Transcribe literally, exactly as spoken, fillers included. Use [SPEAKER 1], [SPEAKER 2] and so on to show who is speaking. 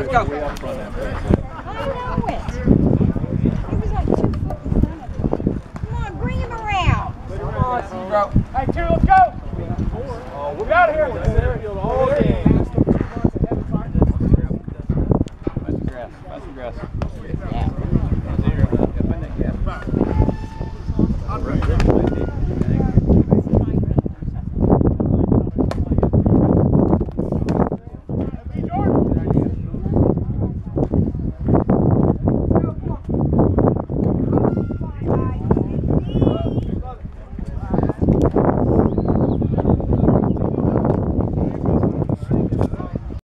[SPEAKER 1] go.
[SPEAKER 2] Way up front after that.
[SPEAKER 3] I know it. He was like two foot in front of me. Come on, bring him around.
[SPEAKER 1] Come on, bro.
[SPEAKER 4] Hey, two, let's go. Oh, we're out of here.
[SPEAKER 2] All day. Find some grass. Find some grass. Yeah. Find that gap.